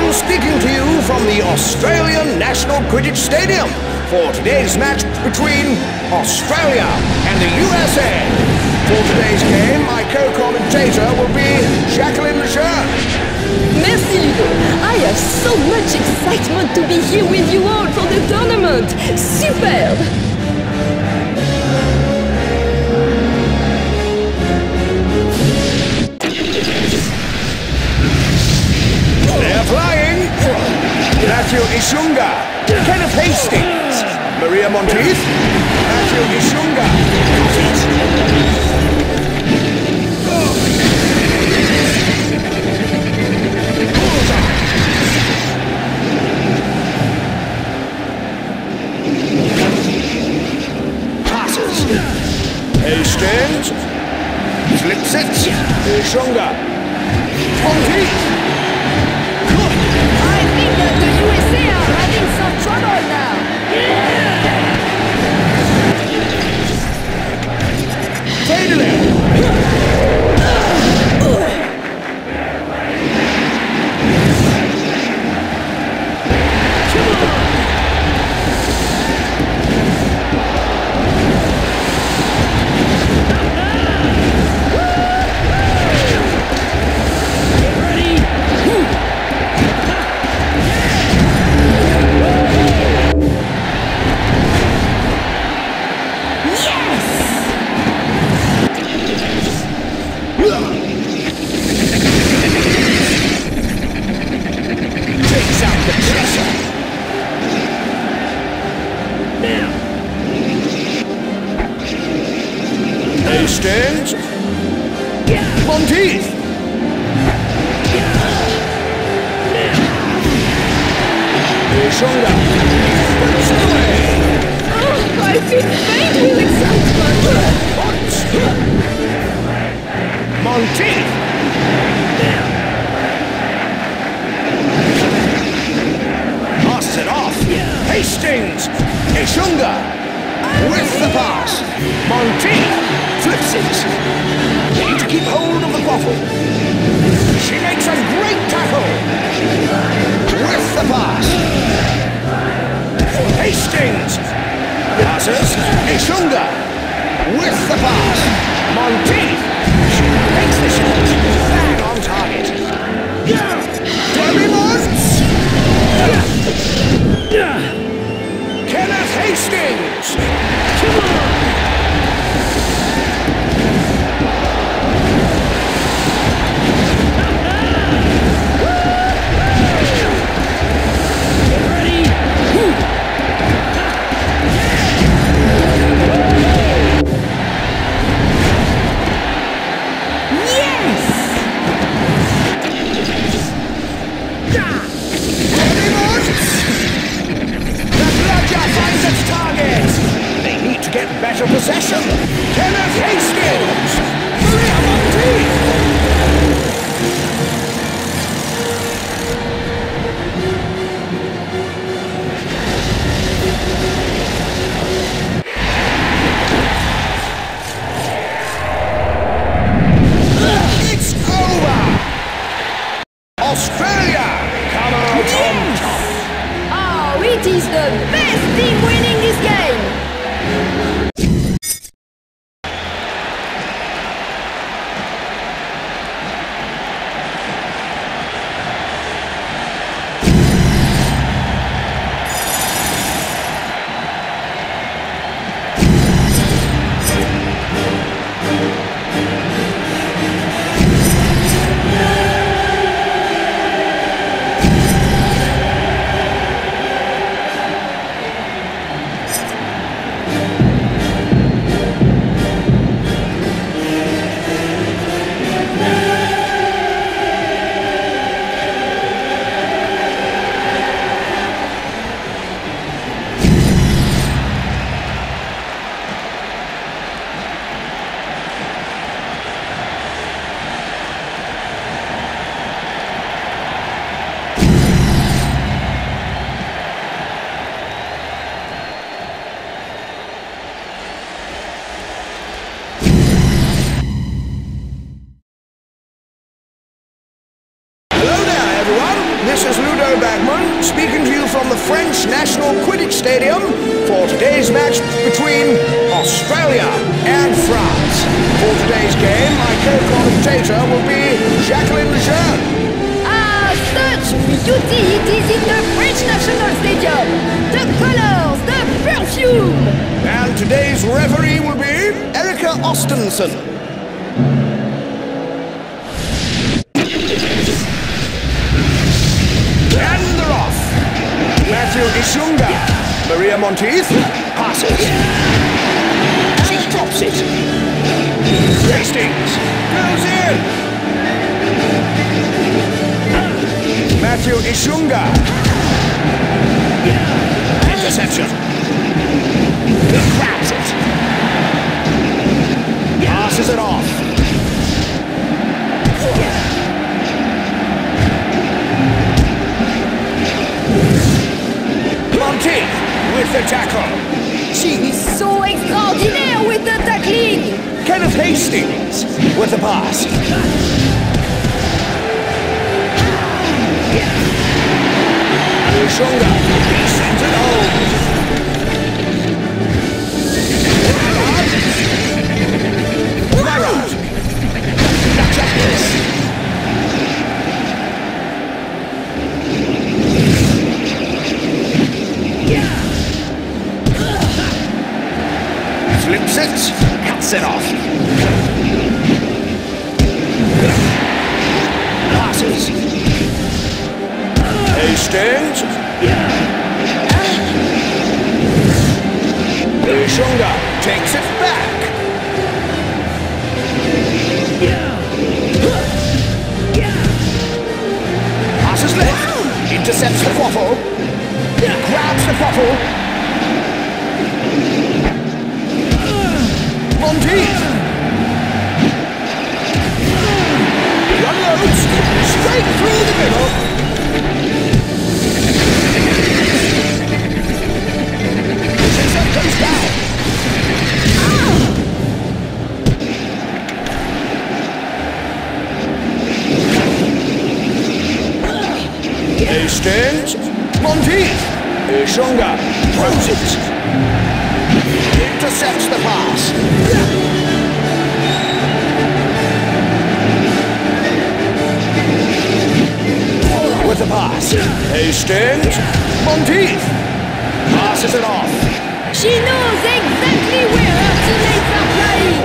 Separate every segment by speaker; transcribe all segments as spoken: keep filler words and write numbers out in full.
Speaker 1: Bagman speaking to you from the Australian National Quidditch Stadium for today's match between Australia and the U S A. For today's game, my co-commentator will be Jacqueline Lejeune.
Speaker 2: Merci Ludo. I have so much excitement to be here with you all for the tournament. Superb!
Speaker 1: They're flying! Matthew Ishunga, Kenneth Hastings, Maria Monteith, Matthew Ishunga. Passes. Hastings, slips it, Ishunga, Monteith.
Speaker 2: I think that the U S A are having some trouble now.
Speaker 1: Fading. Hastings, Monteith, Ishunga,
Speaker 2: Oh, I feel faint with excitement.
Speaker 1: Monteith, passes it off, Hastings, Ishunga, with the pass, Monteith. Flips it. Need to keep hold of the bottle. She makes a great tackle. With the pass. Hastings. Passes. Ishunga. With the pass. Monteith. She makes the shot. Bang on target. Debbie Monts. Kenneth Hastings. Come on. Better possession. Kenneth Hastings. Maria Monteith. It's over. Australia come out on top.
Speaker 2: Oh, it is the best team winning this game.
Speaker 1: This is Ludo Bagman, speaking to you from the French National Quidditch Stadium for today's match between Australia and France. For today's game, my co-commentator will be Jacqueline Lejeune.
Speaker 2: Ah, such beauty it is in the French National Stadium! The colors, the perfume!
Speaker 1: And today's referee will be Erika Ostensen. And they're off. Matthew Ishunga. Maria Monteith passes. She drops it. Hastings goes in. Matthew Ishunga. Interception. Grabs it. Passes it off. Monteith with the tackle.
Speaker 2: She is so extraordinaire with the tackling!
Speaker 1: Kenneth Hastings with the pass. Shunga, he sends it home. Marrott. Jacqueline. Flips it, cuts it off. Passes. Hastings. Shunga takes it back. Passes left. Intercepts the quaffle. Grabs the quaffle. Monteith. Unloads. Straight through the middle. Six-up goes down. Hastings. Monteith. Ishunga throws it. Intercepts the pass. With the pass. Hastings. Monteith. Passes it off.
Speaker 2: She knows exactly where her teammates are flying!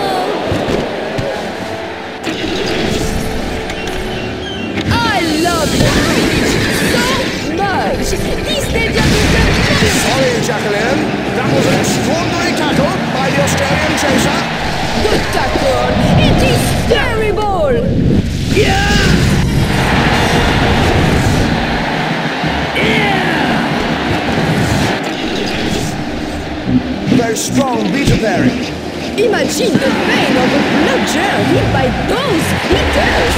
Speaker 2: Oh. I love Quidditch so much! This stadium is amazing!
Speaker 1: Sorry, Jacqueline. That was an extraordinary tackle by the Australian chaser.
Speaker 2: The tackle! It is terrible!
Speaker 1: Yeah! Very strong beta pairing.
Speaker 2: Imagine the pain of a Lejeune hit by those hitters!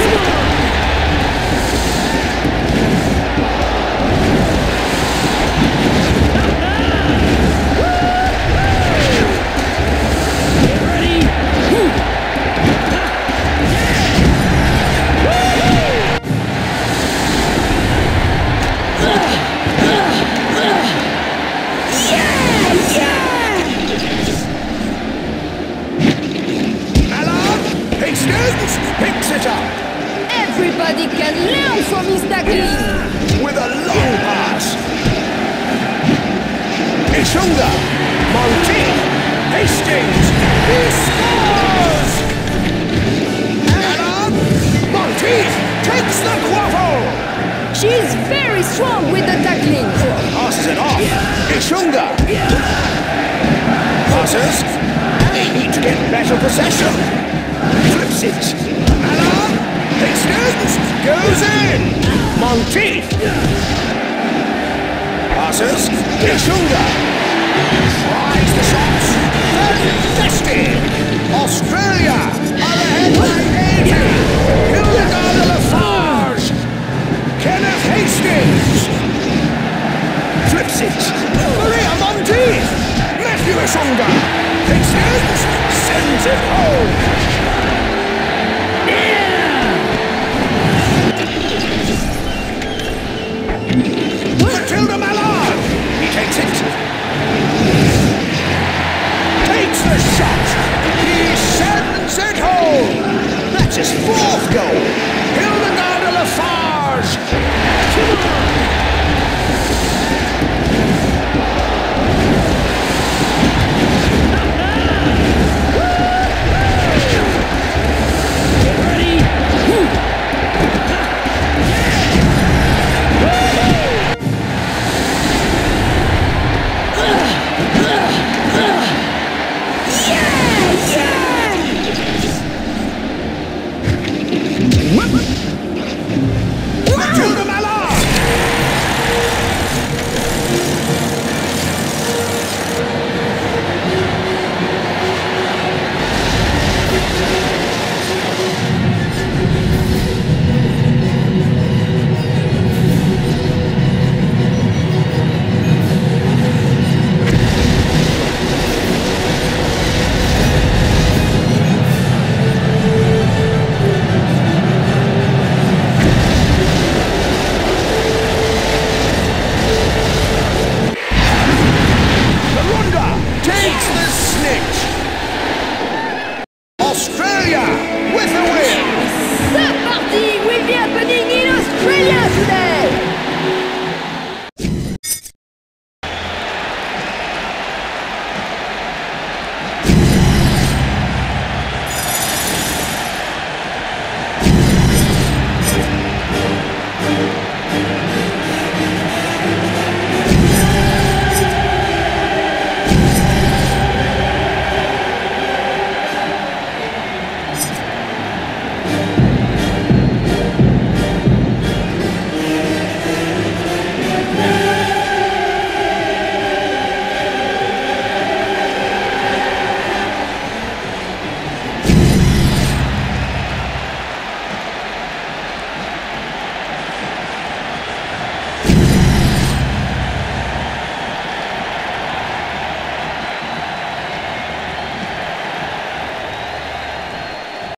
Speaker 1: Picks it up.
Speaker 2: Everybody can learn from his tackling!
Speaker 1: With a long pass. Ishunga. Monteith. Hastings. He scores! Ella. Monteith takes the quaffle.
Speaker 2: She is very strong with the tackling!
Speaker 1: Passes it off. Ishunga. Passes. They need to get better possession. Flips it. Ella. Hastings goes in. Monteith. Passes. Ishunga. Tries the shots. Contested. Australia are ahead by eighty. Hildegarde Lafarge. Kenneth Hastings. Flips it. Maria Monteith. Matthew Ishunga. Hastings sends it home.
Speaker 2: today!